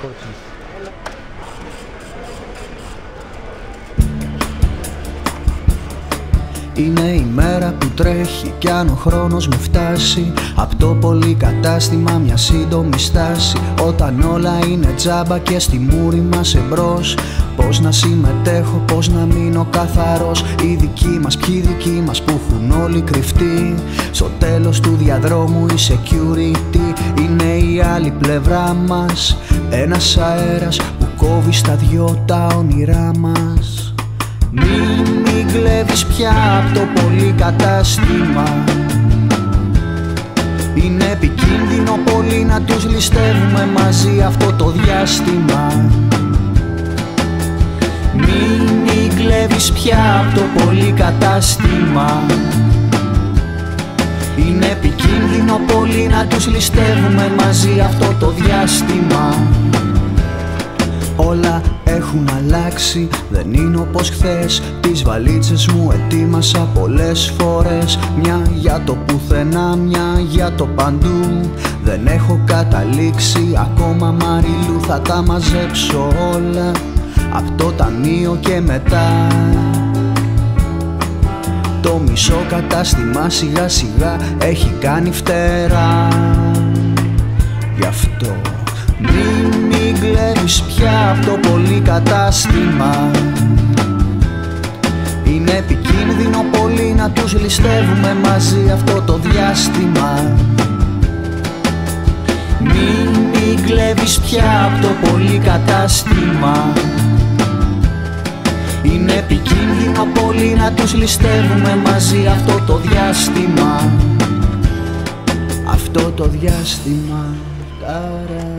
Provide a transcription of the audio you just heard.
Είναι η μέρα που τρέχει κι αν ο χρόνος μου φτάσει απ' το πολυκατάστημα μια σύντομη στάση. Όταν όλα είναι τζάμπα και στη μούρη μας εμπρός, πώς να συμμετέχω, πώς να μείνω καθαρός. Οι δικοί μας, ποιοι δικοί μας που έχουν όλοι κρυφτεί στο τέλος του διαδρόμου η security. Είναι η άλλη πλευρά μας, ένας αέρας που κόβει στα δυο τα όνειρά μας. Μην κλέβεις πια απ' το πολυκατάστημα. Είναι επικίνδυνο πολύ να τους ληστεύουμε μαζί αυτό το διάστημα. Μην κλέβεις πια απ' το πολυκατάστημα. Είναι επικίνδυνο πολύ να τους ληστεύουμε μαζί αυτό το διάστημα. Όλα έχουν αλλάξει, δεν είναι όπως χθες. Τις βαλίτσες μου ετοίμασα πολλές φορές. Μια για το πουθενά, μια για το παντού. Δεν έχω καταλήξει ακόμα Μαριλού. Θα τα μαζέψω όλα απ' το ταμείο και μετά. Το μισό κατάστημα σιγά σιγά έχει κάνει φτερά. Γι' αυτό μην κλέβεις πια απ' το πολυκατάστημα. Είναι επικίνδυνο πολύ να τους ληστεύουμε μαζί αυτό το διάστημα. Μην κλέβεις πια απ' το πολυκατάστημα. Είναι επικίνδυνο πολύ να τους ληστεύουμε μαζί αυτό το διάστημα. Αυτό το διάστημα.